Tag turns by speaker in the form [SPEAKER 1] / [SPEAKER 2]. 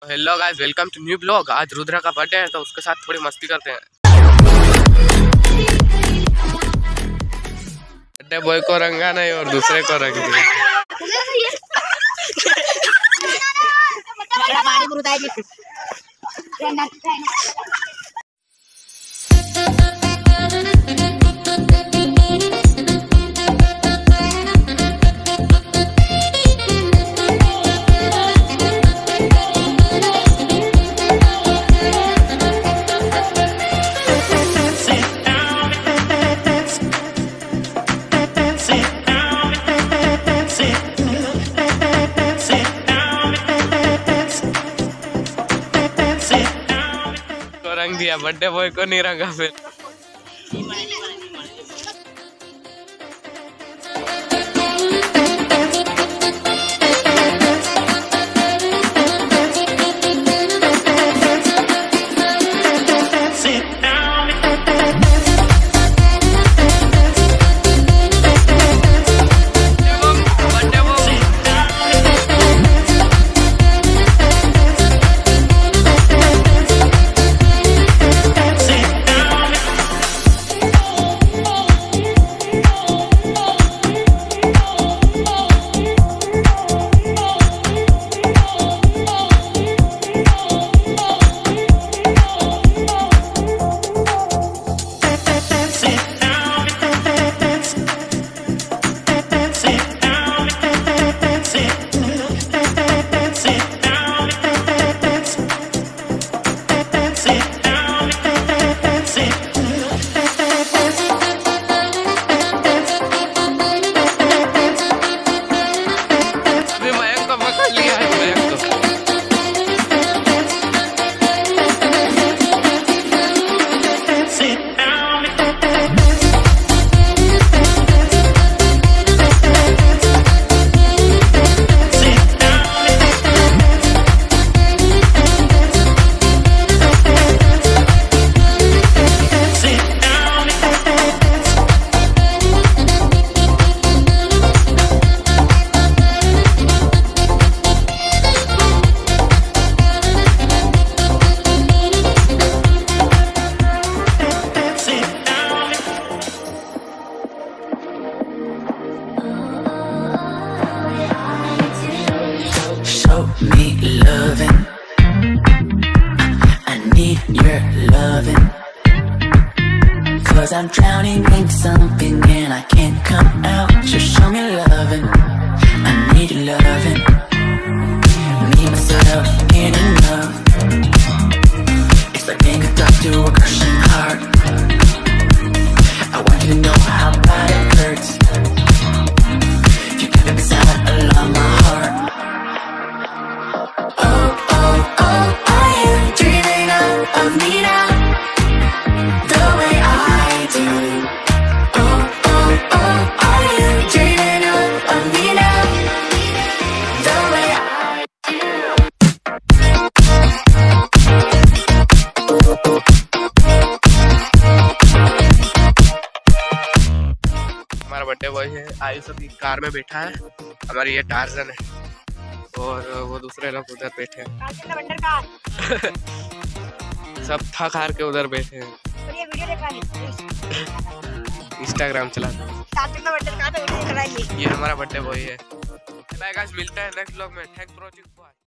[SPEAKER 1] Hello guys, welcome to new blog. आज रुद्रा का birthday है तो उसके साथ थोड़ी मस्ती करते हैं। बर्थडे बॉय को रंगा नहीं और दूसरे को रंग दिया। रंग दिया, बर्थडे बॉय को नहीं रंगा फिर।
[SPEAKER 2] Me loving, I need your loving, 'cause I'm drowning in something and I can't come out. So show me loving, I need your loving. Me, myself, in and love. It's like being a dog to a crushing heart. I want you to know how bad it hurts. You keep it beside along my heart. Of me now, the way I do. Oh, oh, oh, are you dreaming of me now, the way I do?
[SPEAKER 1] हमारा birthday boy है, आयुष अभी car में बैठा है। हमारी ये torsion है और वो दूसरे लोग उधर बैठे हैं। सब थक हार के उधर बैठे हैं।
[SPEAKER 3] ये वीडियो देखा
[SPEAKER 1] इंस्टाग्राम चलाते हैं। ये हमारा बर्थडे बॉय है। बाय गाइस, मिलता है नेक्स्ट व्लॉग में। Thanks for watching.